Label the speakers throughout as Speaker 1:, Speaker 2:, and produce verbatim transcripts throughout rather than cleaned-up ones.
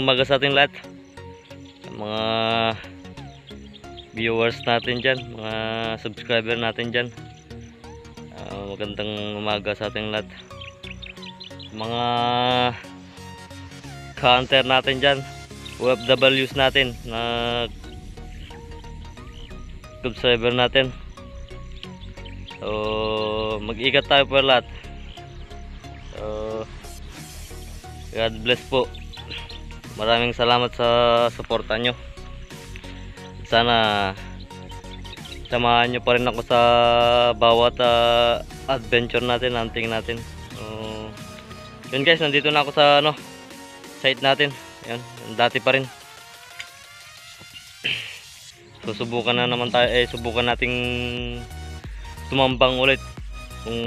Speaker 1: umaga sa ating lahat, mga viewers natin dyan, mga subscriber natin dyan. Uh, magandang umaga sa ating lahat, mga counter natin dyan, O F Ws natin na subscriber natin. So mag-ikat tayo po lahat. So God bless po. Maraming salamat sa suporta nyo. Sana samahan nyo pa rin ako sa bawat uh, adventure natin, hunting natin. Uh, yun guys, nandito na ako sa ano, site natin. Yan, dati pa rin. Susubukan na naman tayo, eh subukan nating tumambang ulit kung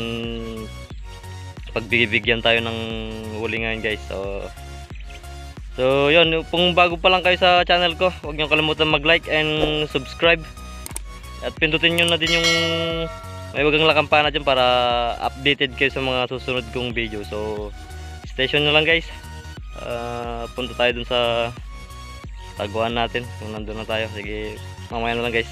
Speaker 1: pagbibigyan tayo ng huli ngayon guys. So So yun, kung bago pa lang kayo sa channel ko, huwag nyo kalimutan mag-like and subscribe. At pindutin nyo na din yung may wagang lakampana dyan para updated kayo sa mga susunod kong video. So stay tuned na lang guys. uh, Punta tayo dun sa taguan natin kung nandun na tayo. Sige, mamaya na lang guys.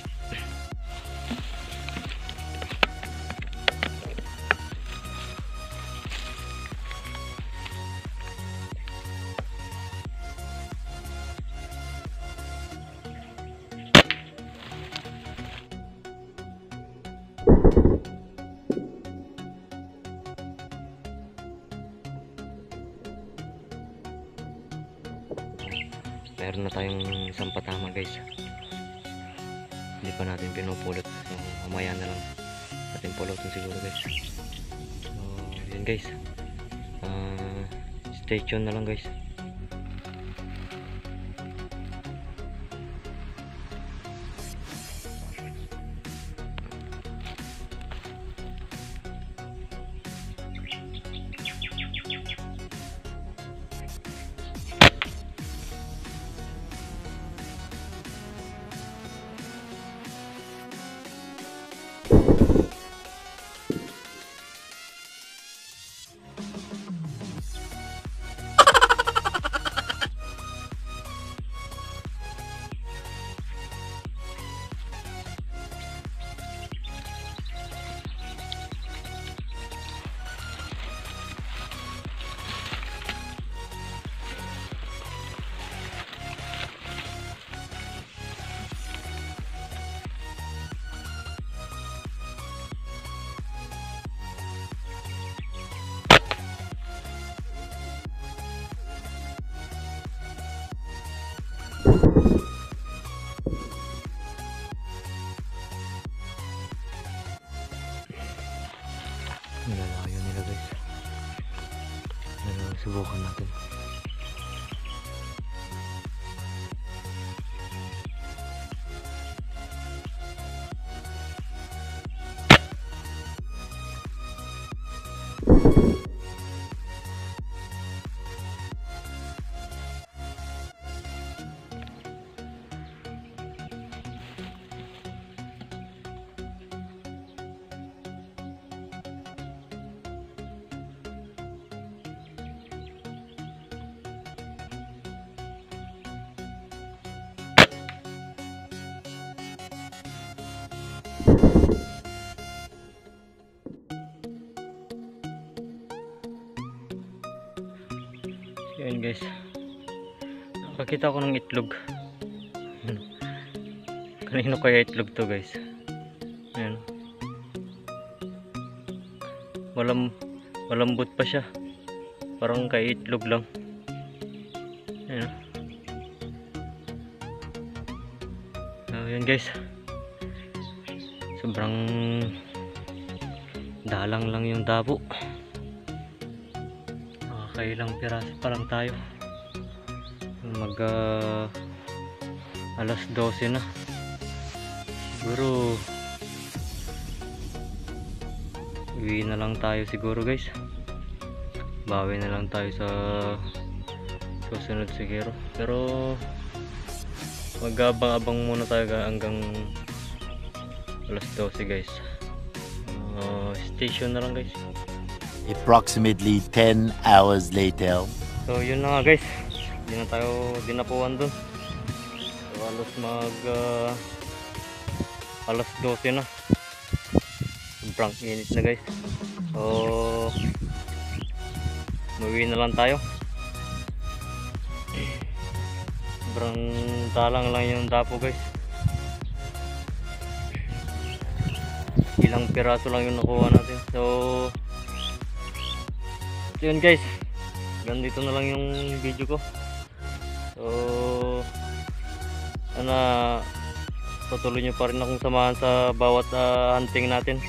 Speaker 1: Meron na tayong isang patama guys. Hindi pa natin pinupulot. So mamaya na lang natin pulutin siguro guys. So yun guys, uh, stay tuned na lang guys. Nilalayo nila guys. Pero subukan natin. Ayan guys, nakakita ko ng itlog. Kanino kaya itlog to guys? Ayan, Malam, malambot pa siya, parang kay itlog lang. Ayan. Ayan guys, sobrang dalang lang yung dabo. Nakakailang piraso pa lang tayo. Mag uh, alas dose na. Siguro uwi na lang tayo siguro guys. Bawi na lang tayo sa susunod siguro. Pero mag-abang-abang muna tayo hanggang alas dose guys. Uh, station na lang guys.
Speaker 2: Approximately ten hours later.
Speaker 1: So yun na nga guys, Hindi na tayo dinapuan dun. So halos mag uh, alas dose na. Sobrang init na guys. So umuwi na lang tayo. Sobrang dalang lang yung dapo guys. Ilang piraso lang yung nakuha natin. So yun guys, ganito na lang yung video ko. So sana patuloy nyo pa rin akong samahan sa bawat uh, hunting natin.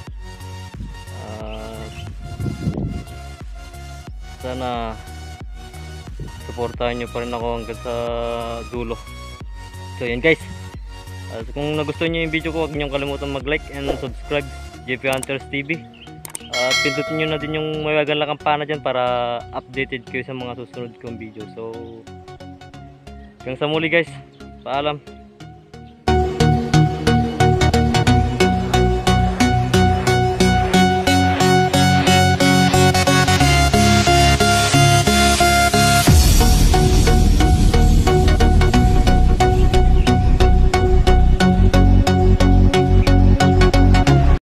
Speaker 1: uh, sana supportahan nyo pa rin ako hanggang sa dulo. So yun guys, uh, kung nagustuhan nyo yung video ko, huwag nyo kalimutan mag like and subscribe J P Hunters T V. At uh, pindutin nyo na din yung may wagang kampana dyan para updated kayo sa mga susunod kong video. So hanggang sa muli guys, paalam.